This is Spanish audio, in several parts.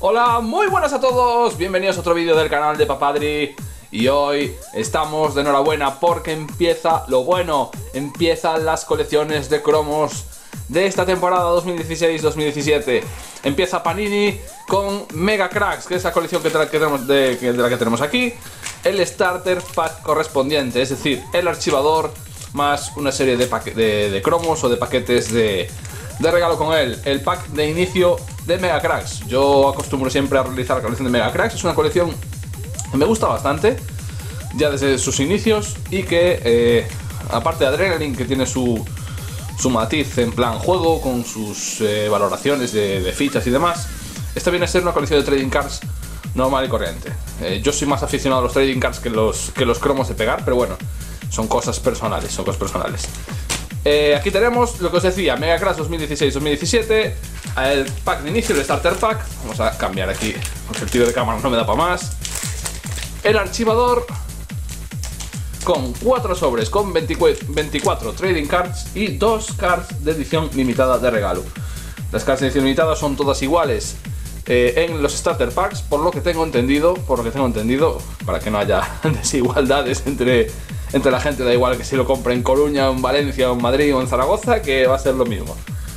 Hola, muy buenas a todos, bienvenidos a otro vídeo del canal de Papadri. Y hoy estamos de enhorabuena porque empieza lo bueno. Empiezan las colecciones de cromos de esta temporada 2016-2017. Empieza Panini con Mega Cracks, que es la colección de la que tenemos aquí. El Starter Pack correspondiente, es decir, el archivador más una serie de cromos o de paquetes de regalo con él. El pack de inicio de Mega Cracks. Yo acostumbro siempre a realizar la colección de Mega Cracks. Es una colección que me gusta bastante ya desde sus inicios y que aparte de Adrenaline, que tiene su matiz en plan juego con sus valoraciones de fichas y demás, esta viene a ser una colección de trading cards normal y corriente. Yo soy más aficionado a los trading cards que los cromos de pegar, pero bueno, son cosas personales, aquí tenemos lo que os decía, Mega Cracks 2016-2017, el pack de inicio, el Starter Pack. Vamos a cambiar aquí, porque el tiro de cámara no me da para más. El archivador con 4 sobres, con 24 trading cards y 2 cards de edición limitada de regalo. Las cards de edición limitada son todas iguales en los Starter Packs, por lo que tengo entendido, para que no haya desigualdades entre la gente. Da igual que si lo compra en Coruña, en Valencia, en Madrid o en Zaragoza, que va a ser lo mismo.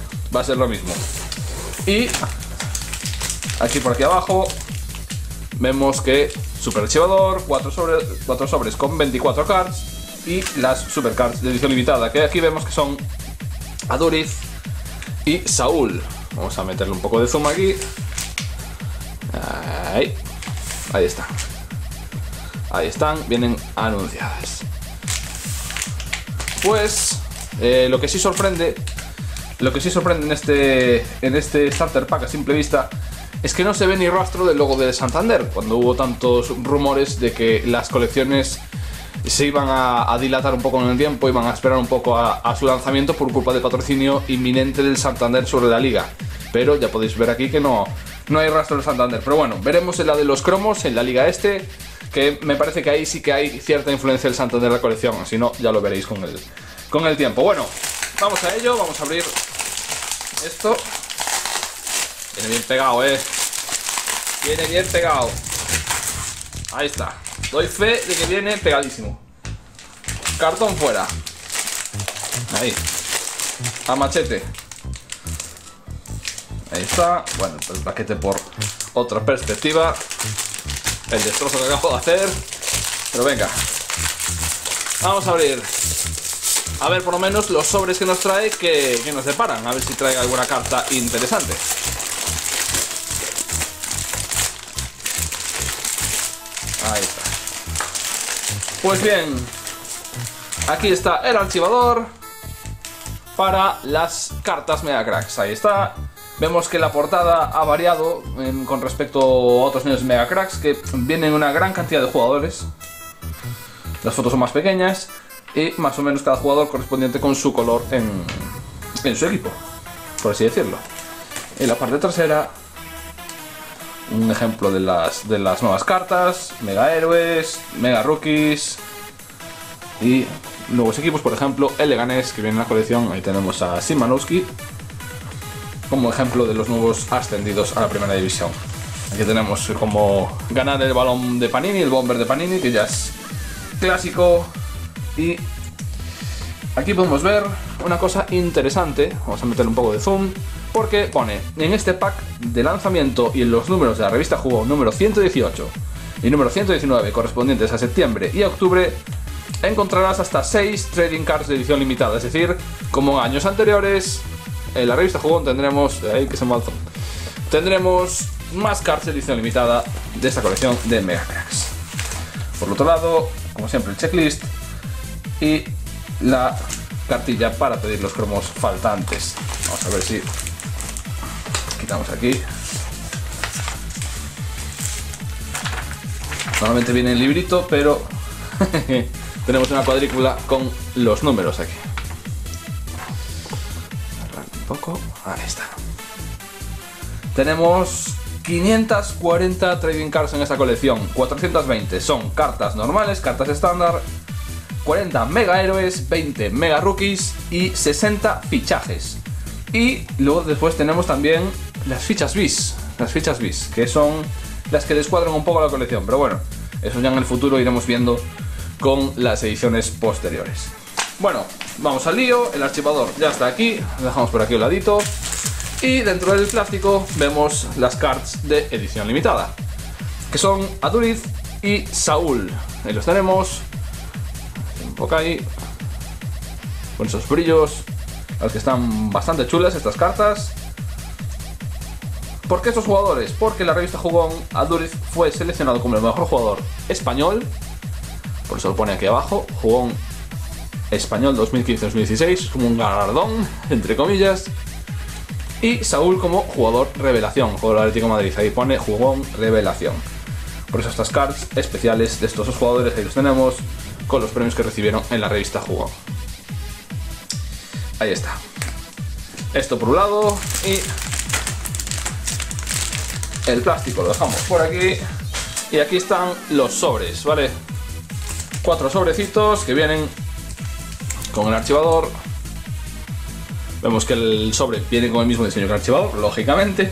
Y aquí por aquí abajo vemos que super archivador, 4 sobres con 24 cards y las super cards de edición limitada, que aquí vemos que son Aduriz y Saúl. Vamos a meterle un poco de zoom aquí. Ahí está. Ahí están, vienen anunciadas. Pues lo que sí sorprende en este Starter Pack a simple vista es que no se ve ni rastro del logo de Santander, cuando hubo tantos rumores de que las colecciones se iban a dilatar un poco en el tiempo, iban a esperar un poco a su lanzamiento por culpa del patrocinio inminente del Santander sobre la liga. Pero ya podéis ver aquí que no hay rastro del Santander. Pero bueno, veremos en la de los cromos, en la liga que me parece que ahí sí que hay cierta influencia del Santander en la colección. Si no, ya lo veréis con el tiempo. Bueno, vamos a ello, vamos a abrir esto. Viene bien pegado, viene bien pegado. Ahí está, doy fe de que viene pegadísimo. Cartón fuera. Ahí, a machete. Ahí está. Bueno, el paquete por otra perspectiva. El destrozo que acabo de hacer. Pero venga, vamos a abrir. A ver por lo menos los sobres que nos trae, que nos deparan. A ver si trae alguna carta interesante. Ahí está. Pues bien, aquí está el archivador para las cartas Mega Cracks. Ahí está. Vemos que la portada ha variado con respecto a otros años Mega Cracks, que vienen una gran cantidad de jugadores. Las fotos son más pequeñas y más o menos cada jugador correspondiente con su color en su equipo, por así decirlo. En la parte trasera, un ejemplo de las nuevas cartas, Mega Héroes, Mega Rookies y nuevos equipos, por ejemplo el Leganés, que viene en la colección. Ahí tenemos a Szymanowski como ejemplo de los nuevos ascendidos a la primera división. Aquí tenemos como ganar el balón de Panini, el bomber de Panini, que ya es clásico. Y aquí podemos ver una cosa interesante. Vamos a meter un poco de zoom, porque pone en este pack de lanzamiento y en los números de la revista Juego número 118 y número 119 correspondientes a septiembre y a octubre, encontrarás hasta 6 trading cards de edición limitada. Es decir, como en años anteriores, en la revista Juego tendremos más cards de edición limitada de esta colección de Mega Cracks. Por otro lado, como siempre, el checklist y la cartilla para pedir los cromos faltantes. Vamos a ver si quitamos aquí. Normalmente viene el librito, pero tenemos una cuadrícula con los números aquí. Un poco, ahí está. Tenemos 540 trading cards en esta colección. 420 son cartas normales, cartas estándar, 40 mega héroes, 20 mega rookies y 60 fichajes. Y luego después tenemos también las fichas bis, las fichas bis, que son las que descuadran un poco la colección, pero bueno, eso ya en el futuro iremos viendo con las ediciones posteriores. Bueno, vamos al lío. El archivador ya está aquí, lo dejamos por aquí a un ladito. Y dentro del plástico vemos las cards de edición limitada, que son Aduriz y Saúl. Ahí los tenemos, un poco ahí, con esos brillos, las que están bastante chulas estas cartas. ¿Por qué estos jugadores? Porque la revista Jugón, Aduriz fue seleccionado como el mejor jugador español, por eso lo pone aquí abajo, Jugón Español 2015-2016, como un galardón, entre comillas. Y Saúl como jugador revelación, jugador del Atlético de Madrid, ahí pone Jugón Revelación. Por eso estas cards especiales de estos dos jugadores, ahí los tenemos, con los premios que recibieron en la revista Jugón. Ahí está. Esto por un lado, y el plástico lo dejamos por aquí. Y aquí están los sobres, ¿vale? 4 sobrecitos que vienen con el archivador. Vemos que el sobre viene con el mismo diseño que el archivador, lógicamente.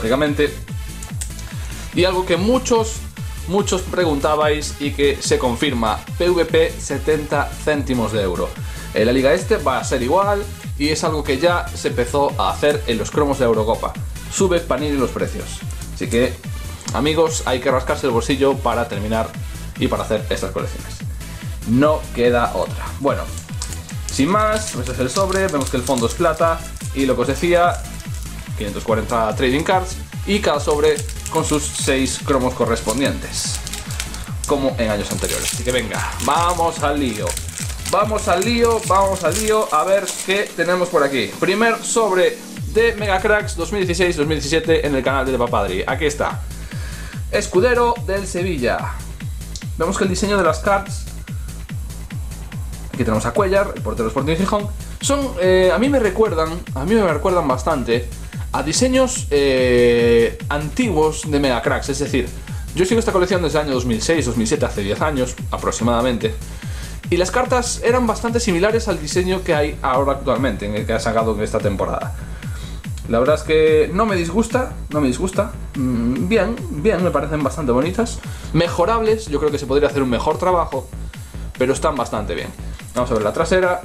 Y algo que muchos preguntabais y que se confirma, PVP 70 céntimos de euro. En la Liga Este va a ser igual y es algo que ya se empezó a hacer en los cromos de Eurocopa. Sube Panini los precios. Así que, amigos, hay que rascarse el bolsillo para terminar y para hacer estas colecciones. No queda otra. Bueno, sin más, este es el sobre, vemos que el fondo es plata y lo que os decía, 540 trading cards y cada sobre con sus 6 cromos correspondientes, como en años anteriores. Así que venga, vamos al lío. Vamos al lío, a ver qué tenemos por aquí. Primer sobre de Mega Cracks 2016-2017 en el canal de Papadri. Aquí está. Escudero del Sevilla. Vemos que el diseño de las cards, aquí tenemos a Cuellar, el portero de Sporting Gijón, son, a mí me recuerdan bastante a diseños antiguos de Mega Cracks. Es decir, yo sigo esta colección desde el año 2006-2007, hace 10 años aproximadamente. Y las cartas eran bastante similares al diseño que hay ahora actualmente, en el que ha sacado en esta temporada. La verdad es que no me disgusta. Bien, me parecen bastante bonitas. Mejorables, yo creo que se podría hacer un mejor trabajo, pero están bastante bien. Vamos a ver la trasera.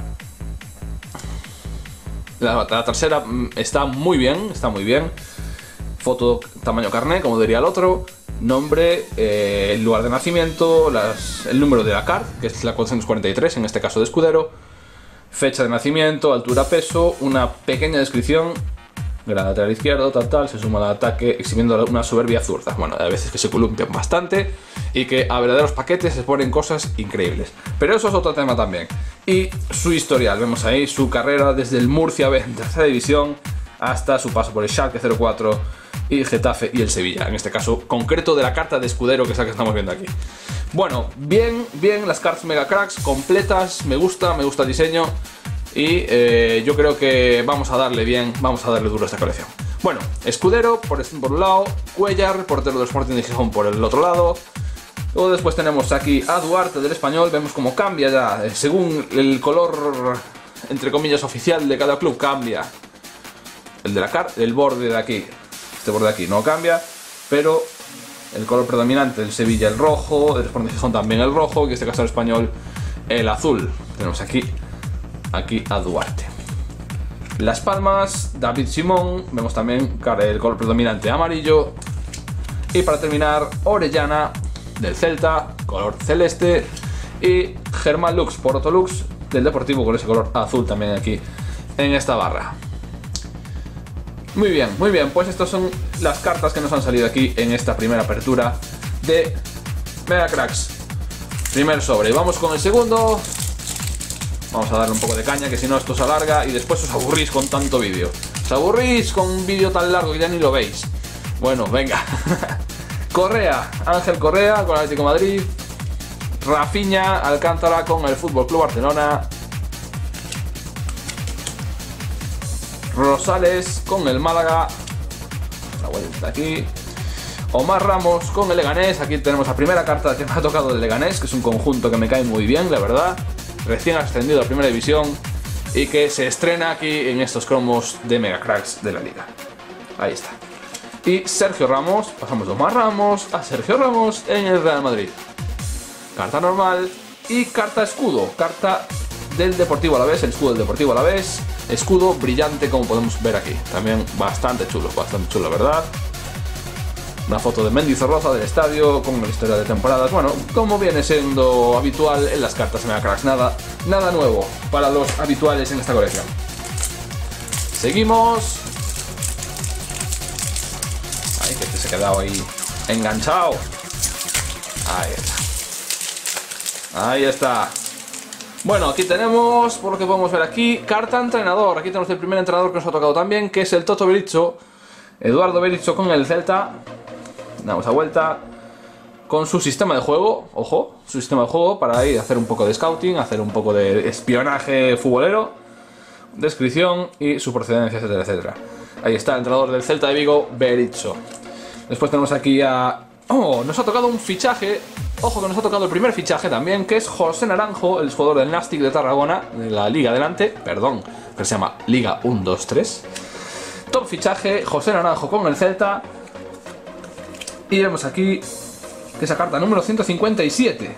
La trasera está muy bien, Foto tamaño carné, como diría el otro. Nombre, el lugar de nacimiento, el número de la card, que es la 443, en este caso de escudero. Fecha de nacimiento, altura, peso, una pequeña descripción. Gran lateral izquierdo, tal, se suma al ataque exhibiendo una soberbia zurda. Bueno, hay veces que se columpian bastante y que a verdaderos paquetes se ponen cosas increíbles. Pero eso es otro tema también. Y su historial, vemos ahí su carrera desde el Murcia B en tercera división hasta su paso por el Schalke 04 y Getafe y el Sevilla. En este caso concreto de la carta de escudero, que es la que estamos viendo aquí. Bueno, bien las cartas Mega Cracks completas, me gusta el diseño. Y yo creo que vamos a darle duro a esta colección. Bueno, escudero por un lado, Cuellar, portero del Sporting de Gijón, por el otro lado. Luego después tenemos aquí a Duarte del Español. Vemos cómo cambia ya, según el color, entre comillas, oficial de cada club, cambia. El de la carta, el borde de aquí, este borde de aquí no cambia, pero el color predominante del Sevilla el rojo, del Sporting de Gijón también el rojo, y en este caso el Español el azul. Tenemos aquí a Duarte. Las Palmas, David Simón, vemos también el color predominante amarillo. Y para terminar, Orellana del Celta, color celeste. Y Germán Lux, Portolux del Deportivo, con ese color azul también aquí en esta barra. Muy bien, pues estas son las cartas que nos han salido aquí en esta primera apertura de Mega Cracks. Primer sobre, y vamos con el segundo. Vamos a darle un poco de caña, que si no esto se alarga y después os aburrís con tanto vídeo. Os aburrís con un vídeo tan largo que ya ni lo veis. Bueno, venga. Correa, Ángel Correa con el Atlético de Madrid. Rafinha Alcántara con el FC Barcelona. Rosales con el Málaga. La vuelta aquí. Omar Ramos con el Leganés. Aquí tenemos la primera carta que me ha tocado del Leganés, que es un conjunto que me cae muy bien, la verdad. Recién ascendido a la primera división y que se estrena aquí en estos cromos de Mega Cracks de la liga. Ahí está. Y Sergio Ramos, pasamos de Omar Ramos a Sergio Ramos en el Real Madrid. Carta normal y carta escudo, carta del Deportivo Alavés, el escudo del Deportivo Alavés, escudo brillante como podemos ver aquí, también bastante chulo, ¿verdad? Una foto de Mendy Zorroza del estadio con la historia de temporadas, bueno, como viene siendo habitual en las cartas de Megacracks, nada nuevo para los habituales en esta colección. Seguimos. Ay, que se ha quedado ahí enganchado. Ahí está. Ahí está. Bueno, aquí tenemos, por lo que podemos ver aquí, carta entrenador. Aquí tenemos el primer entrenador que nos ha tocado también, que es el Toto Berizzo, Eduardo Berizzo con el Celta. Damos a vuelta con su sistema de juego, ojo, su sistema de juego para ir a hacer un poco de scouting, hacer un poco de espionaje futbolero, descripción y su procedencia, etcétera, etcétera. Ahí está el entrenador del Celta de Vigo, Berizzo. Después tenemos aquí a... ¡Oh! Nos ha tocado un fichaje. Ojo que nos ha tocado el primer fichaje también, que es José Naranjo, el jugador del Nàstic de Tarragona, de la Liga Adelante, perdón, que se llama Liga 1-2-3. Top fichaje, José Naranjo con el Celta. Y vemos aquí que esa carta número 157,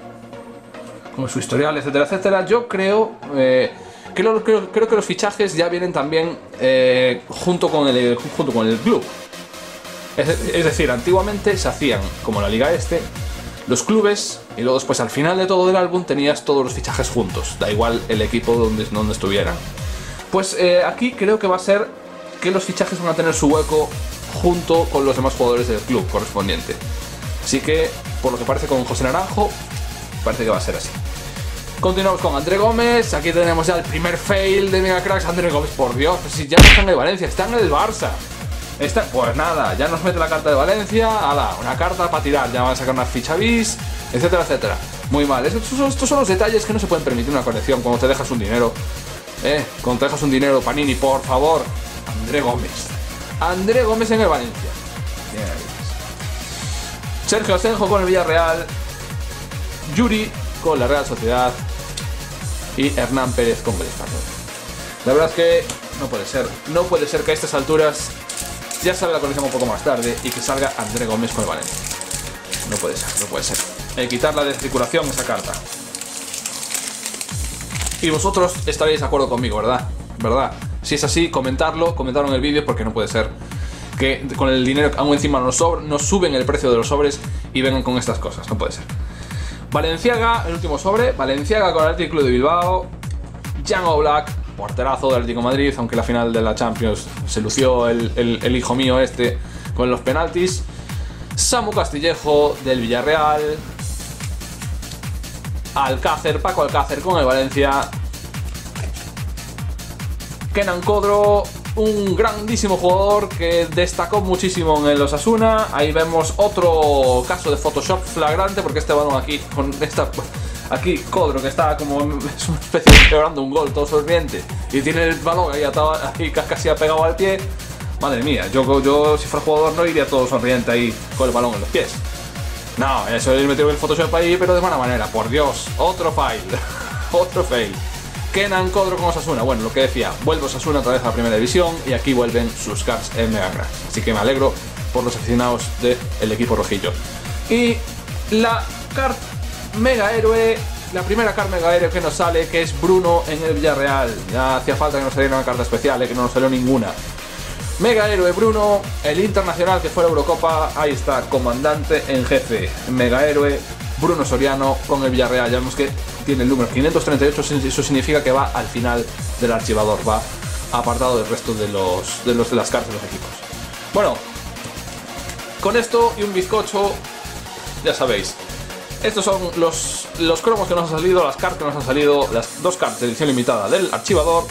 con su historial, etcétera, etcétera. Yo creo que los fichajes ya vienen también junto con el club. Es decir, antiguamente se hacían, como la Liga los clubes, y luego después al final de todo el álbum tenías todos los fichajes juntos, da igual el equipo donde estuvieran. Pues aquí creo que va a ser que los fichajes van a tener su hueco junto con los demás jugadores del club correspondiente. Así que, por lo que parece con José Naranjo, parece que va a ser así. Continuamos con André Gómez. Aquí tenemos ya el primer fail de Megacracks. André Gómez, por Dios, si ya no está en el Valencia, está en el Barça. Pues nada, ya nos mete la carta de Valencia. Ala, una carta para tirar, ya van a sacar una ficha bis, etcétera, etcétera. Muy mal, estos son los detalles que no se pueden permitir una colección cuando te dejas un dinero. Cuando te dejas un dinero, Panini, por favor. André Gómez. André Gómez en el Valencia. Bien, Sergio Asenjo con el Villarreal. Yuri con la Real Sociedad. Y Hernán Pérez con el Español. La verdad es que no puede ser que a estas alturas ya salga la colección un poco más tarde y que salga André Gómez con el Valencia. No puede ser. Hay que quitarla de circulación esa carta. Y vosotros estaréis de acuerdo conmigo, ¿verdad? Si es así, comentadlo en el vídeo, porque no puede ser que con el dinero aún encima nos suben el precio de los sobres y vengan con estas cosas. No puede ser. Valenciaga, el último sobre. Valenciaga con el Athletic Club de Bilbao. Jan Oblak, porterazo del Atlético de Madrid, aunque la final de la Champions se lució el hijo mío con los penaltis. Samu Castillejo del Villarreal. Paco Alcácer con el Valencia. Kenan Codro, un grandísimo jugador que destacó muchísimo en el Osasuna. Ahí vemos otro caso de Photoshop flagrante, porque este balón aquí, aquí Codro, que está como es una especie de quebrando un gol todo sonriente, y tiene el balón ahí atado, ahí casi pegado al pie. Madre mía, yo si fuera jugador no iría todo sonriente ahí con el balón en los pies. No, eso es meter el Photoshop ahí, pero de mala manera, por Dios. Otro fail. Otro fail. Kenan Codro con Osasuna. Bueno, lo que decía, vuelve Osasuna otra vez a la primera división y aquí vuelven sus cards en Megacracks. Así que me alegro por los aficionados del equipo rojillo. Y la card Mega Héroe, la primera card Mega Héroe que nos sale, que es Bruno en el Villarreal. Ya hacía falta que nos saliera una carta especial, que no nos salió ninguna. Mega Héroe Bruno, el internacional que fue a la Eurocopa. Ahí está, comandante en jefe. Mega Héroe Bruno Soriano con el Villarreal. Ya vemos que tiene el número 538, eso significa que va al final del archivador, va apartado del resto de las cartas de los equipos. Bueno, con esto y un bizcocho, ya sabéis, estos son los cromos que nos han salido, las cartas que nos han salido, las dos cartas de edición limitada del archivador,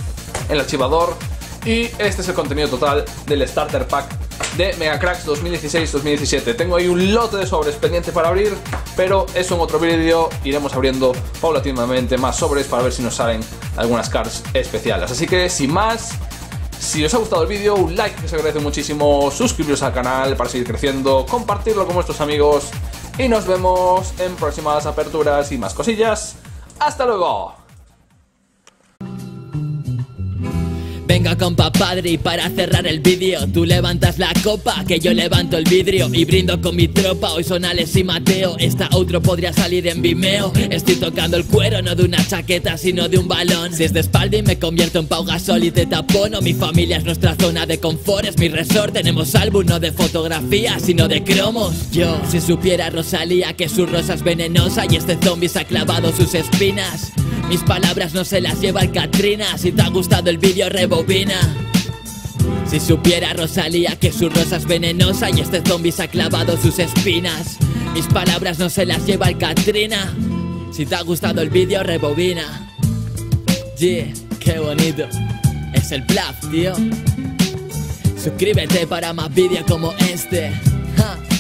y este es el contenido total del Starter Pack de Megacracks 2016-2017. Tengo ahí un lote de sobres pendiente para abrir, pero eso en otro vídeo. Iremos abriendo paulatinamente más sobres para ver si nos salen algunas cards especiales. Así que sin más, si os ha gustado el vídeo, un like que se agradece muchísimo, suscribiros al canal para seguir creciendo, compartirlo con vuestros amigos y nos vemos en próximas aperturas y más cosillas. ¡Hasta luego! Venga con Papadri para cerrar el vídeo. Tú levantas la copa, que yo levanto el vidrio y brindo con mi tropa. Hoy son Alex y Mateo, esta outro podría salir en Vimeo. Estoy tocando el cuero, no de una chaqueta sino de un balón. Si es de espalda y me convierto en Pau Gasol y te tapono. Mi familia es nuestra zona de confort, es mi resort. Tenemos álbum no de fotografía sino de cromos. Yo, si supiera Rosalía que su rosa es venenosa y este zombie se ha clavado sus espinas, mis palabras no se las lleva el Katrina. Si te ha gustado el vídeo rebobina. Si supiera Rosalía que su rosa es venenosa y este zombie se ha clavado sus espinas, mis palabras no se las lleva el Katrina. Si te ha gustado el vídeo rebobina. Yeah, qué bonito. Es el bluff, tío. Suscríbete para más vídeos como este. Ja.